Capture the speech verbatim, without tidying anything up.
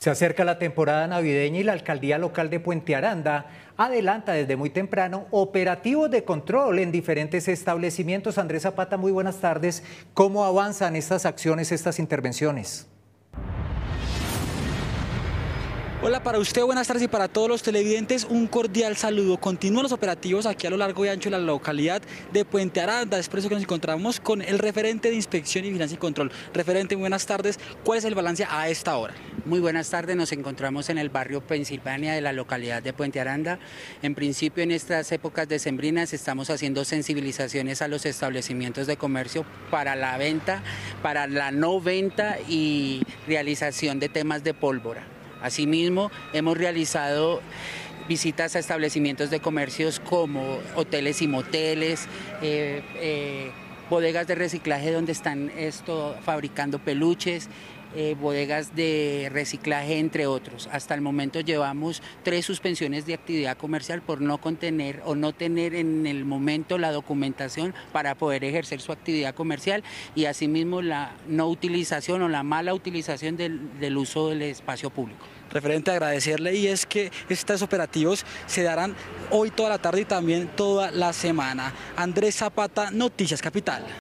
Se acerca la temporada navideña y la alcaldía local de Puente Aranda adelanta desde muy temprano operativos de control en diferentes establecimientos. Andrés Zapata, muy buenas tardes. ¿Cómo avanzan estas acciones, estas intervenciones? Hola para usted, buenas tardes, y para todos los televidentes un cordial saludo. Continúan los operativos aquí a lo largo y ancho de la localidad de Puente Aranda. Es por eso que nos encontramos con el referente de Inspección y Vigilancia y Control. Referente, buenas tardes. ¿Cuál es el balance a esta hora? Muy buenas tardes, nos encontramos en el barrio Pensilvania de la localidad de Puente Aranda. En principio, en estas épocas decembrinas estamos haciendo sensibilizaciones a los establecimientos de comercio para la venta, para la no venta y realización de temas de pólvora. Asimismo, hemos realizado visitas a establecimientos de comercios como hoteles y moteles, eh, eh, bodegas de reciclaje donde están esto, fabricando peluches, eh, bodegas de reciclaje, entre otros. Hasta el momento llevamos tres suspensiones de actividad comercial por no contener o no tener en el momento la documentación para poder ejercer su actividad comercial, y asimismo la no utilización o la mala utilización del, del uso del espacio público. Referente, agradecerle, y es que estos operativos se darán hoy toda la tarde y también toda la semana. Andrés Zapata, Noticias Capital.